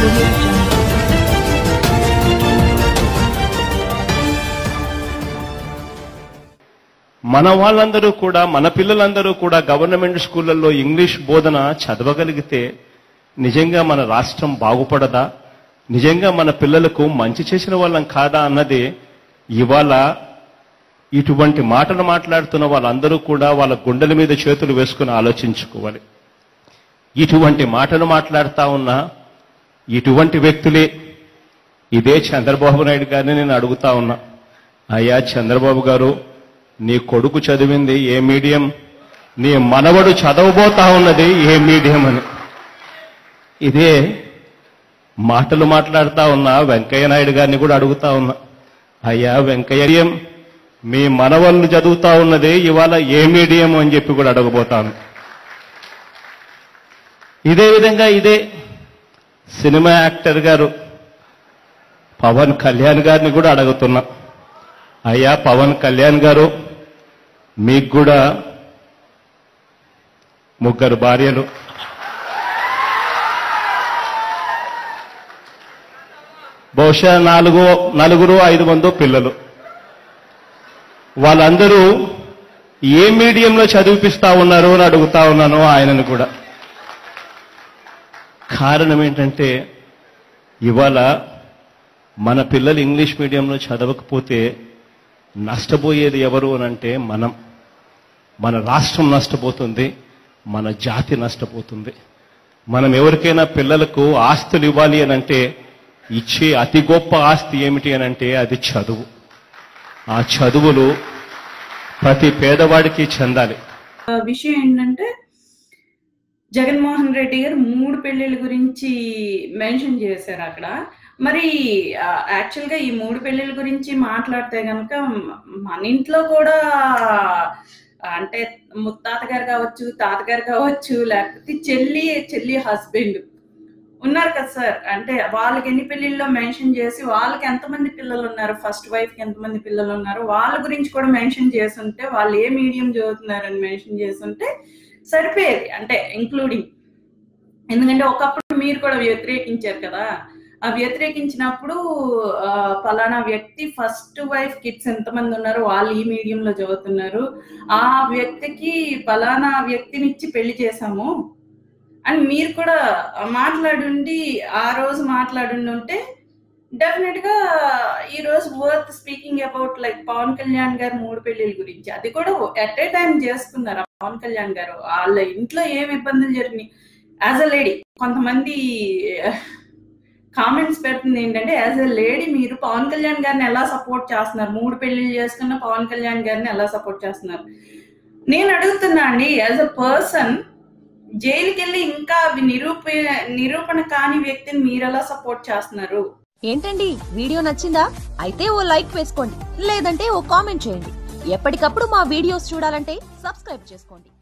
audio jungle. మన వాళ్ళందరూ కూడా మన పిల్లలందరూ కూడా గవర్నమెంట్ స్కూళ్ళల్లో ఇంగ్లీష్ బోధన చదవగలిగితే నిజంగా మన రాష్ట్రం బాగుపడదా, నిజంగా మన పిల్లలకు మంచి చేసిన వాళ్ళం కాదా అన్నది ఇవాళ ఇటువంటి మాటలు మాట్లాడుతున్న వాళ్ళందరూ కూడా వాళ్ళ గుండెల మీద చేతులు వేసుకుని ఆలోచించుకోవాలి. ఇటువంటి మాటలు మాట్లాడుతా ఉన్న ఇటువంటి వ్యక్తులే ఇదే చంద్రబాబు నాయుడు గారిని నేను అడుగుతా ఉన్నా, అయ్యా చంద్రబాబు గారు, నీ కొడుకు చదివింది ఏ మీడియం, నీ మనవడు చదవబోతా ఉన్నది ఏ మీడియం అని ఇదే మాటలు మాట్లాడుతా ఉన్నా వెంకయ్య నాయుడు గారిని కూడా అడుగుతా ఉన్నా, అయ్యా వెంకయ్య, మీ మనవళ్ళు చదువుతా ఉన్నది ఇవాళ ఏ మీడియం అని చెప్పి కూడా అడగబోతాను. ఇదే విధంగా ఇదే సినిమా యాక్టర్ గారు పవన్ కళ్యాణ్ గారిని కూడా అడుగుతున్నా, అయ్యా పవన్ కళ్యాణ్ గారు, మీకు కూడా 3 భార్యలు, బహుశా 4-5 పిల్లలు, వాళ్ళందరూ ఏ మీడియంలో చదివిపిస్తా ఉన్నారు అని అడుగుతా ఉన్నాను ఆయనను కూడా. కారణం ఏంటంటే ఇవాళ మన పిల్లలు ఇంగ్లీష్ మీడియంలో చదవకపోతే నష్టపోయేది ఎవరు అనంటే మన రాష్ట్రం నష్టపోతుంది, మన జాతి నష్టపోతుంది. మనం ఎవరికైనా పిల్లలకు ఆస్తులు ఇవ్వాలి అనంటే ఇచ్చే అతి గొప్ప ఆస్తి ఏమిటి అనంటే అది చదువు. ఆ చదువులు ప్రతి పేదవాడికి చెందాలి. విషయం ఏంటంటే జగన్మోహన్ రెడ్డి గారు 3 పెళ్లిళ్ళ గురించి మెన్షన్ చేశారు అక్కడ. మరి యాక్చువల్గా ఈ 3 పెళ్లిళ్ళ గురించి మాట్లాడితే కనుక మన ఇంట్లో కూడా అంటే ముత్తాత గారు కావచ్చు, తాతగారు కావచ్చు, లేకపోతే చెల్లి హస్బెండ్ ఉన్నారు కదా సార్. అంటే వాళ్ళకి ఎన్ని పెళ్లిళ్ళలో మెన్షన్ చేసి వాళ్ళకి ఎంతమంది పిల్లలు ఉన్నారు, ఫస్ట్ వైఫ్కి ఎంతమంది పిల్లలు ఉన్నారు, వాళ్ళ గురించి కూడా మెన్షన్ చేస్తుంటే, వాళ్ళు ఏ మీడియం చదువుతున్నారని మెన్షన్ చేస్తుంటే సరిపోయేది. అంటే ఇంక్లూడింగ్, ఎందుకంటే ఒకప్పుడు మీరు కూడా వ్యతిరేకించారు కదా. ఆ వ్యతిరేకించినప్పుడు ఫలానా వ్యక్తి ఫస్ట్ వైఫ్ కిడ్స్ ఎంతమంది ఉన్నారు, వాళ్ళు ఈ మీడియంలో చదువుతున్నారు, ఆ వ్యక్తికి ఫలానా వ్యక్తినిచ్చి పెళ్లి చేశాము అని మీరు కూడా మాట్లాడుండి, ఆ రోజు మాట్లాడుండి ఉంటే డెఫినెట్ గా ఈ రోజు worth speaking about like Pawan Kalyan గారు 3 పెళ్లిళ్ళ గురించి. అది కూడా ఎట్ ఏ టైం చేసుకున్నారు పవన్ కళ్యాణ్ గారు. వాళ్ళ ఇంట్లో ఏమి ఇబ్బందులు జరిగినాయి యాజ్ అ లేడీ. కొంతమంది కామెంట్స్ పెడుతుంది ఏంటంటే, యాజ్ అ లేడీ మీరు పవన్ కళ్యాణ్ గారిని ఎలా సపోర్ట్ చేస్తున్నారు, 3 పెళ్లిళ్ళు చేసుకున్న పవన్ కళ్యాణ్ గారిని ఎలా సపోర్ట్ చేస్తున్నారు. నేను అడుగుతున్నా అండి, యాజ్ అ పర్సన్ జైలుకి వెళ్ళి ఇంకా నిరూపణ కాని వ్యక్తిని మీరెలా సపోర్ట్ చేస్తున్నారు? ఏంటండి, వీడియో నచ్చిందా? అయితే ఓ లైక్ వేసుకోండి, లేదంటే ఓ కామెంట్ చేయండి. ఎప్పటికప్పుడు మా వీడియోస్ చూడాలంటే సబ్స్క్రైబ్ చేసుకోండి.